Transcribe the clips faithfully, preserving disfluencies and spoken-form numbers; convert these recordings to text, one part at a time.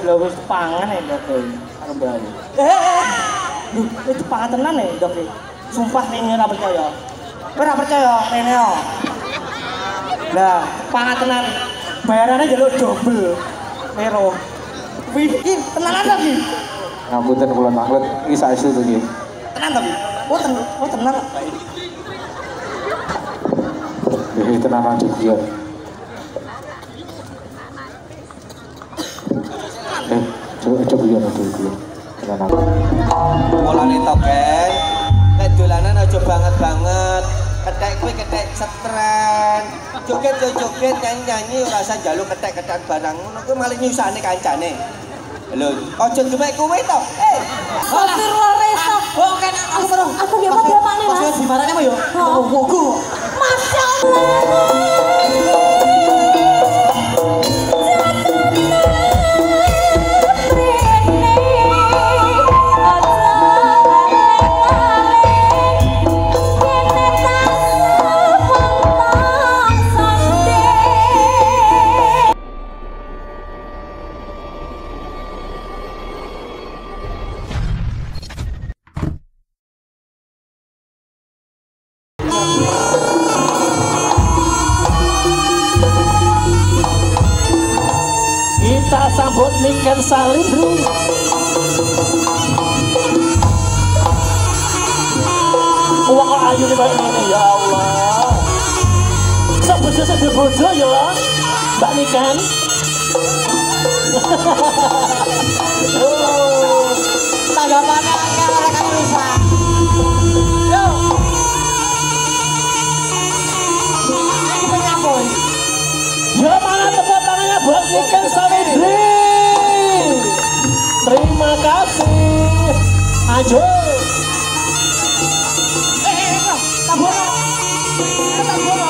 lho wis pangan ya Dok karo Mbak. Eh. Duh, itu pangan tenan ya Dok. Sumpah rene ora percaya. Kowe ora percaya rene yo. Lah, pangan tenan. Bayarannya njaluk double. Nero. Wih, iki tenanan ta iki? Ngapunten kula maklet iki saestu to iki. Tenan ta iki? Oh, tenan. Oh, tenan. Hehe, tenanan juga. Eh, coba coba ya dulu. Tenanan. Mulane to, Geng. Nek dolanan aja banget-banget. Ketek kuwi ketek setren. Joget yo joget nyanyi-nyanyi ora usah njaluk ketek-ketek barang ngono kuwi malah nyusahne kancane. Lho, aja demek kuwi to. Eh, Astagfirullah Resa. oh kan aku terus. Aku dia apa dia panen Mas? Mas dimarane apa yo? Wogo. Masya Allah. Kita sambut Niken Salim bro. Wah kok ayu nih kayak ini ya Allah. Sebojo sebojo ya Mbak Niken. Tanggapannya akeh ora kan rusak. Yo. Iki penyambut. Ya mana tepuk tangannya buat Niken Salibri. Terima kasih. Ajo. Eh, eh, eh, tabono. Tabono.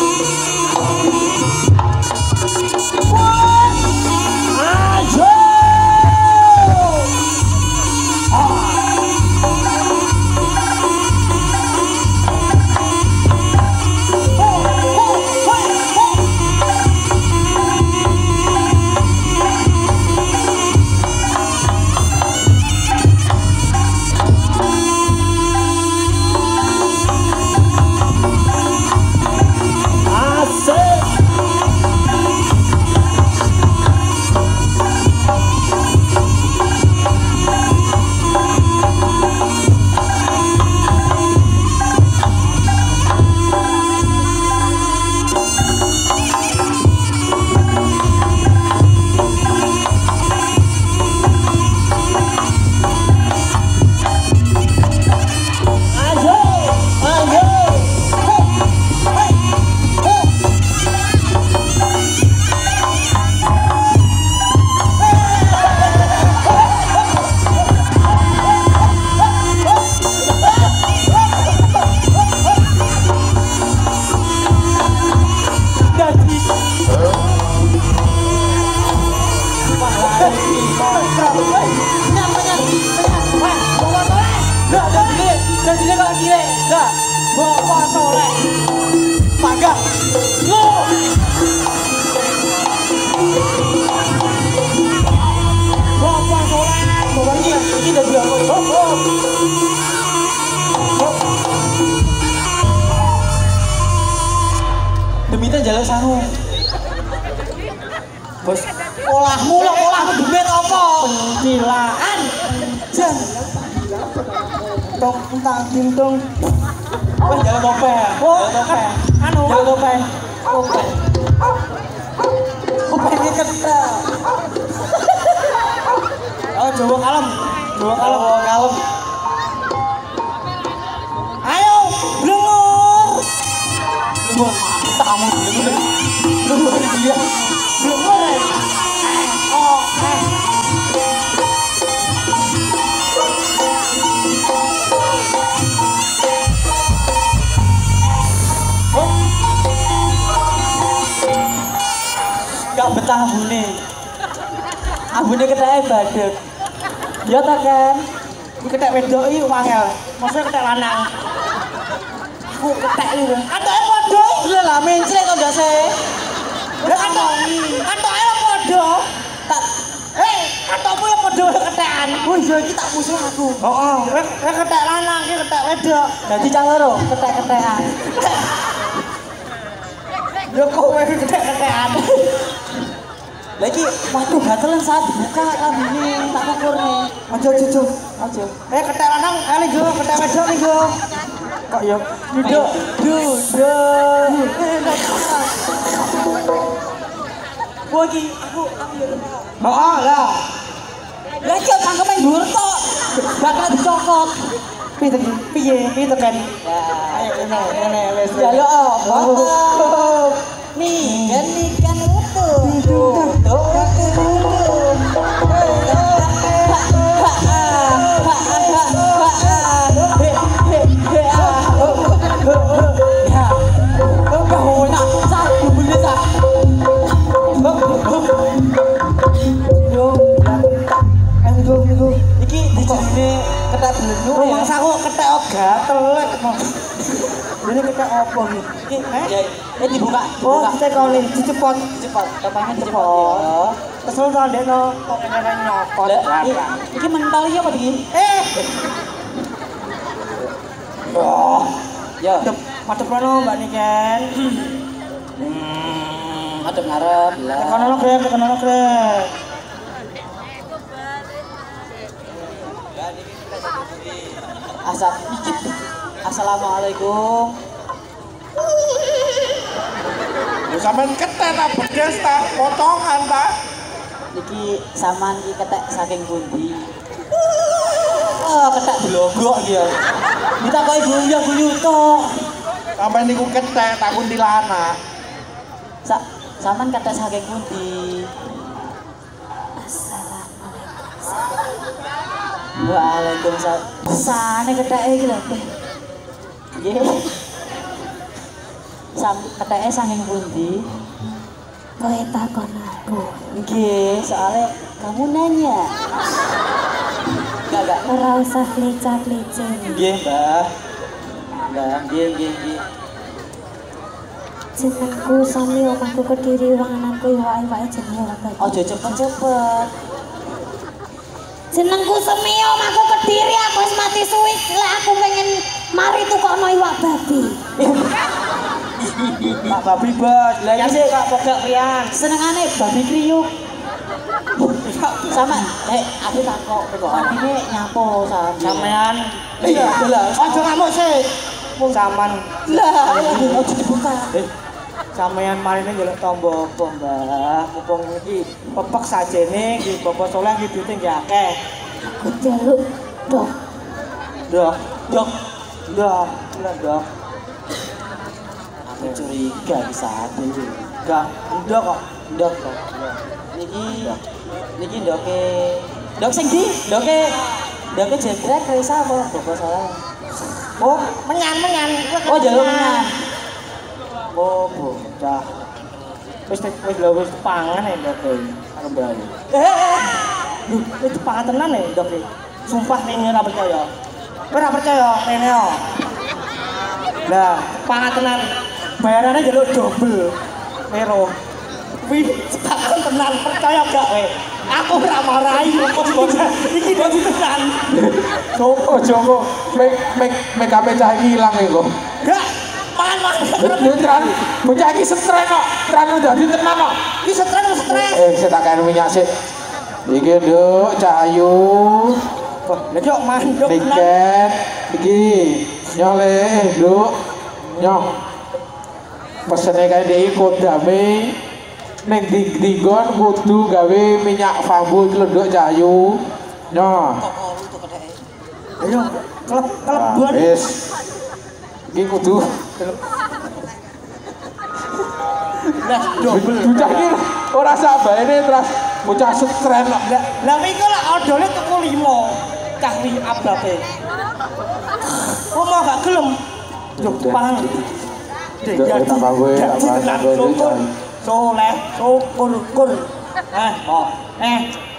Ajo. Demita jalan sangu. Bos, Olahmu lo, olahmu demit apa? pentilaan. Jan. Tok entang tintung. Wah, jalan tope. Oh, Jalan tope. anu. Jalan tope. Oke. Tope ini kental. Oh, Jawa kalem. Jawa kalem. Jawa kalem. Ayo, blungur. Blungur. Tamu blungur. Blungur dia. Blungur. Oh, eh. Gak betah abune. Abune ketake badut. Ya ta kan? Iki ketek wedok iki wangel. Maksudnya ketek lanang. Aku ketek iki. Katoke padha. Lha lah mencret to ndase. Lah katok. Katoke padha. Tak Eh, yo iki tak musuh aku. Heeh, kowe kowe ketek lanang iki ketek wedok. Dadi cah loro ketek-ketekan. Yo kowe ketek-ketekan. Lah iki waduh gatelan saat buka kambine tak ukur nih. Aja aja Aja. Eh ketek lanang kali yo ketek wedok nih yo. Kok yo duduk duduk. Gua iki aku aku yo. Heeh lah. Lah iki cangkeme dhuwur tok. Bakal dicokot. Piye to piye piye to kan. Ya, Ayo ngene ngene wis. jaluk apa? Nih, kan ikan utuh. Tuh, iki dijine ketek belenu ya. Rumah saku ketek gatel lek. Ini ketek opo iki? Ya, eh dibuka, Oh, dibuka. kita kau nih cepat. Cepat, topangnya cepat Cepot. ya. Kesel to ndekno kok ngene nyokot. Lah, i- iki mental iki apa iki? Eh. Oh, Ya, madep madep rono Mbak Niken. hmm, adem ngarep lah. Tekan ono grek, tekan ono grek. Asal Assalamualaikum. Ya sampean ketek ta bedes ta potongan ta. Iki saman iki ketek saking pundi? Oh, ketek blogok iki ya. Ditakoki guyu-guyu tok. Sampean niku ketek tak kuntilanak. Sa saman ketek saking pundi? Waalaikumsalam. Besane keteke iki lho. Nggih. Sam keteke saking pundi? Kowe takon aku. Nggih, soalnya kamu nanya. Enggak, enggak. Ora usah klicak-klicik. Nggih, Mbah. Mbah, nggih, nggih, nggih. Jenengku Sami, omahku Kediri, wangananku iwak-iwake jenenge Wabadi. Ojo cepet-cepet. Jenengku Sami, omahku Kediri, aku wis mati suwi. Lah aku pengen mari tukokno iwak babi. Pak Babi bos, lah iki sik kok pegak prian. Senengane babi kriuk. Sama, eh aku takok pekokan ini nyapo sampe. Sampean Iya, jelas. Ojo ngamuk sih. Saman. Lah, ojo dibuka. Eh, sampean marine njaluk tombo apa, Mbah? Mumpung iki pepek sajene iki Bapak Soleh iki duite nggih akeh. Aku jaluk dok. Dok, dok. Dok, lah dok. Aku curiga bisa ada iki. Enggak, ndok kok. Ndok kok. Niki niki ndoke ndok sing ndi? Ndoke ndoke jenggrek Reza apa bapak salah? Oh, menyan-menyan. Oh, jaluk menyan. Oh, bocah. Wis wis lho wis pangan ya ndok e. Karo Mbah. Eh, Lho, itu pangan tenan ya ndok e. Sumpah ning ora percaya. Kowe ora percaya rene yo. Lah, pangan tenan. Bayarannya jaluk double. Pero wih, sekarang tenan percaya gak we? Aku ora marahi kok bocah. Iki dadi tenan. Joko, Joko, make make make up cah iki ilang iku. Gak, pangan-pangan. Lho tran, bocah iki stres kok. Tran dadi tenan kok. Iki stres stres. Eh, saya tak kain minyak sih. Iki nduk, Cahayu. Wah, lha kok manduk tenan. Niken, iki nyole, nduk. Nyong. Pesene kae dhek ikut dame ning dinggon kudu gawe minyak bambu iki lho nduk Cahayu. Nyoh. Ayo, kelep Ah, kelebon. wis. Iki kudu Lah, double. bocah iki ora sabane terus bocah stres kok. Lah, lah miko lak odole tuku lima. Cah wi ababe. Kok mau gak gelem? Yo pangan. Dek, Dek, ya tambah gue, jadi tambah tenan, gue, syukur. Cai. Soleh, syukur, kur. Eh, oh, eh.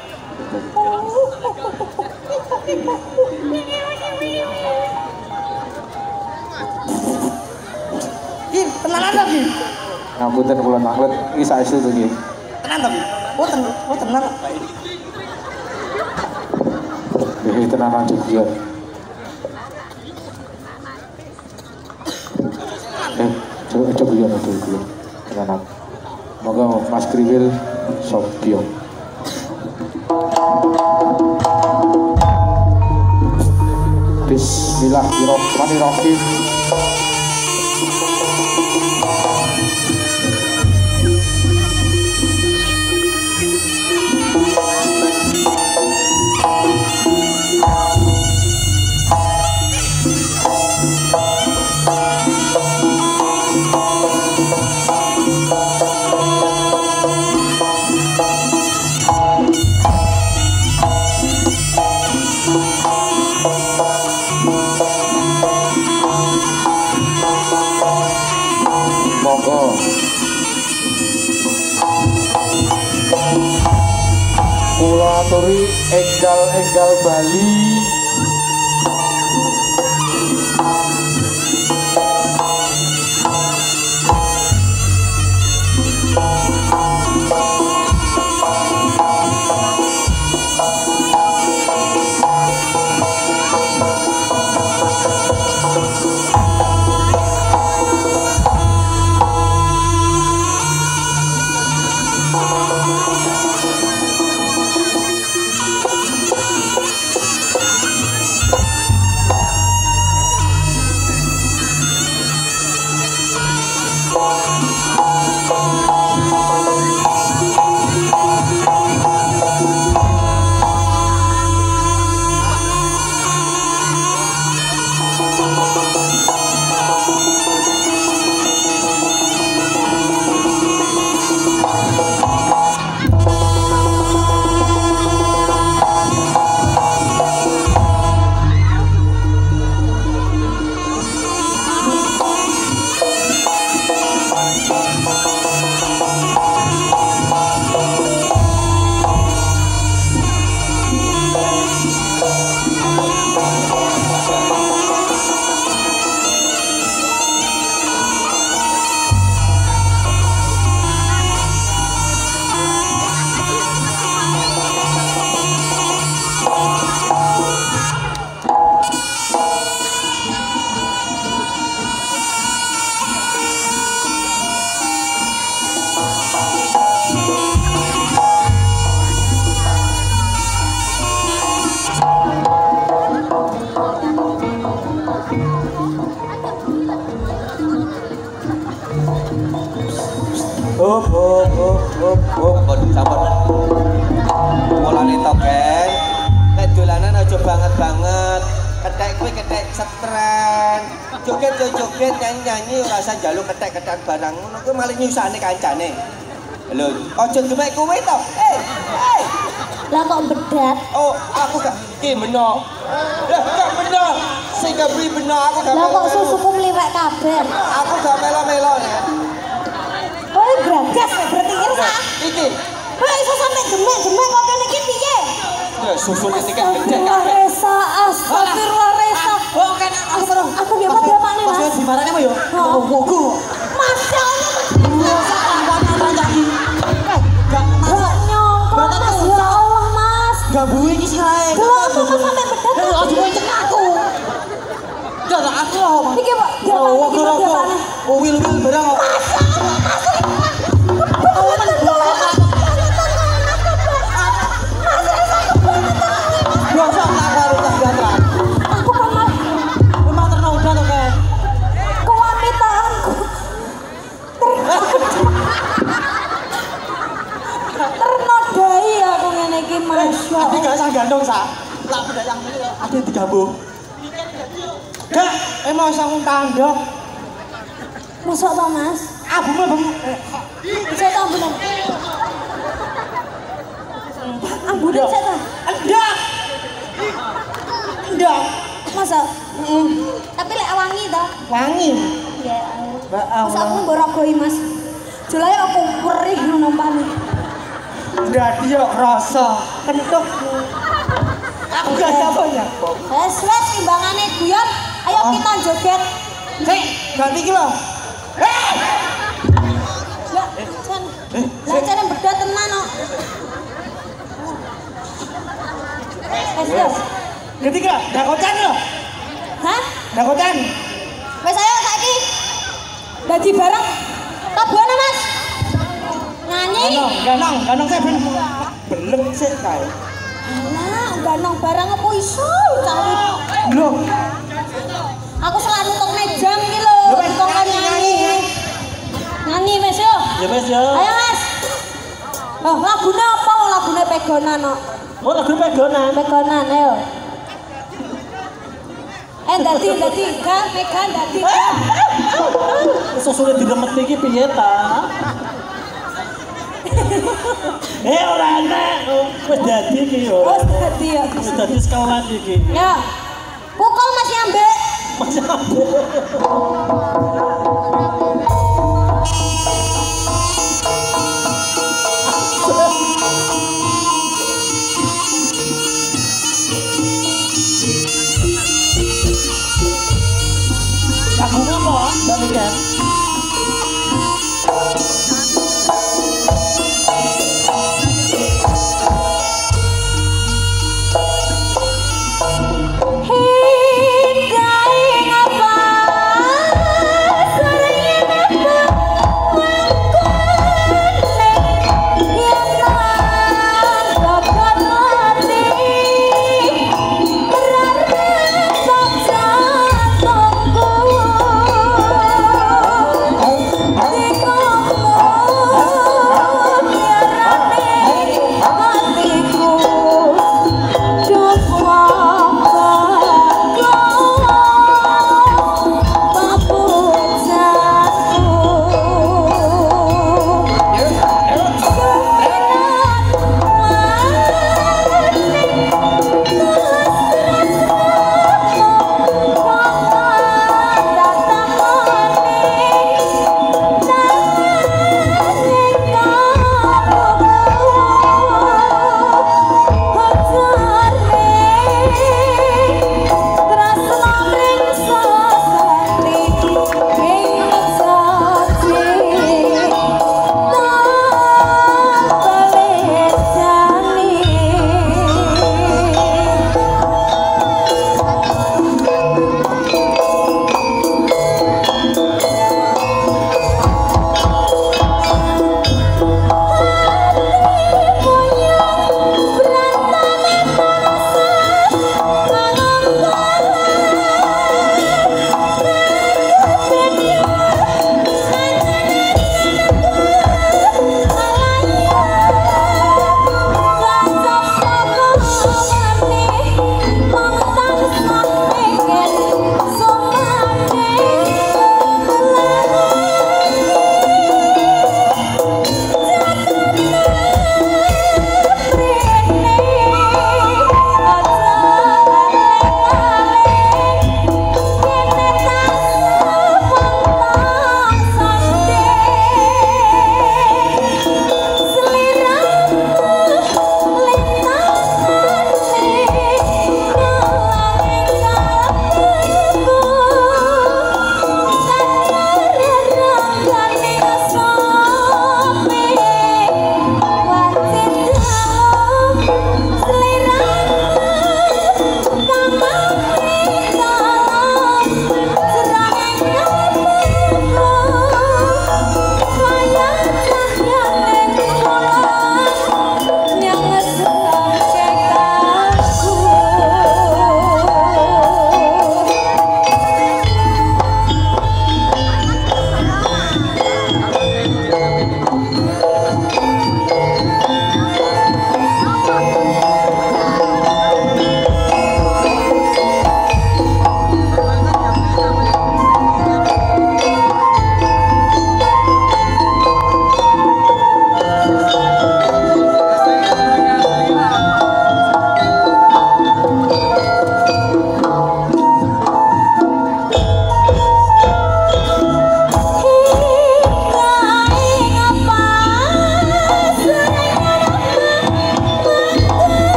Ki, tenanan ta ki? Ngapunten kula manglet iki saestu to iki. Tenan ta ki? Oh, tenan, oh tenan. eh tenanan joget. Eh, coba coba guyon aja guyon. Tenanan. Moga Mas Kriwil Sobyo. Bismillahirrahmanirrahim. Monggo kula aturi enggal-enggal Bali Hop hop hop hop hop kon sampun. Mulane token. Nek dolanan aja banget-banget. Kethek kuwi kethek setren. Joget yo joget nyanyi-nyanyi ora usah njaluk kethek-kethek barang ngono kuwi malah nyusahne kancane. Lho, aja demek kowe to. Eh, eh. Lah kok bedat? Oh, aku gak iki beno. Lah gak beno. Sing gak beli beno aku gak. Lah kok susuku mliwek kabeh? Aku gak melo-melo ya. Oh, gragas berarti iki sak. Iki. Kok iso sampe demek-demek kok kene iki piye? Ya susul iki kan gede kabeh. Resa, astagfirullah Resa. Oh, kan aku terus. Aku biar apa dia pakne, Mas? Di marane apa yo? Oh. Wogo. Masya Allah. Sak lampanan ranjaki. Eh, gak Gak nyongkok, Mas. Ya Allah, Mas. gak buih iki sae. Lah kok sampe bedat? Eh, aja mau cek aku. Gak gak aku loh, Mas. Iki kok dia pakne, iki kok dia pakne. Oh, wil-wil barang kok. Biasa tak baru tak gantrak. Aku pamar Memang terno udah tuh kayak. kewanitanku. Ternodai aku ngene iki, Masya Tapi Allah. gak usah gandong sa. Lah beda yang ini ada yang digabung. Gak, emang sang tandok. Masuk to, Mas? Abume bem. Saya tahu belum. Ambunan saya tahu. Endak. Endak. Masa? Tapi lek wangi toh. Wangi. Ya. Mbak Masa aku Allah. borogoi, Mas. Julae aku perih ngono pane. Dadi yo rasa kentuk. Aku gak apa-apa. Wes wes timbangane guyon. Ayo kita joget. Sik, ganti iki lho. Eh! Lah, Cen. Lah Cen bedat tenan kok. Wes wes. Dadi kira dakotan lho. Hah? Dakotan. Wes ayo saiki. Dadi bareng. Tabuana, Mas. Nyanyi. Ganong, ganong, ganong saya ben belum sik kae. Alah, ganong bareng apa iso cari. Lho, Aku selalu tok jam iki lho. Lho, wes, Kok nyanyi, nyanyi. nyanyi. Nyanyi wes yo. ya wis ya. Ayo, Mas. Oh, lagune apa? Lagune pegonan kok. Oh, lagu pegonan. Pegonan ayo. Eh, dadi dadi ga pegan dadi ga. Susune diremet iki piye ta? Eh ora enak. Wis dadi iki yo. Wes dadi ya. Wis dadi sekelas iki. Ya. Pukul Mas Nyambe. Mas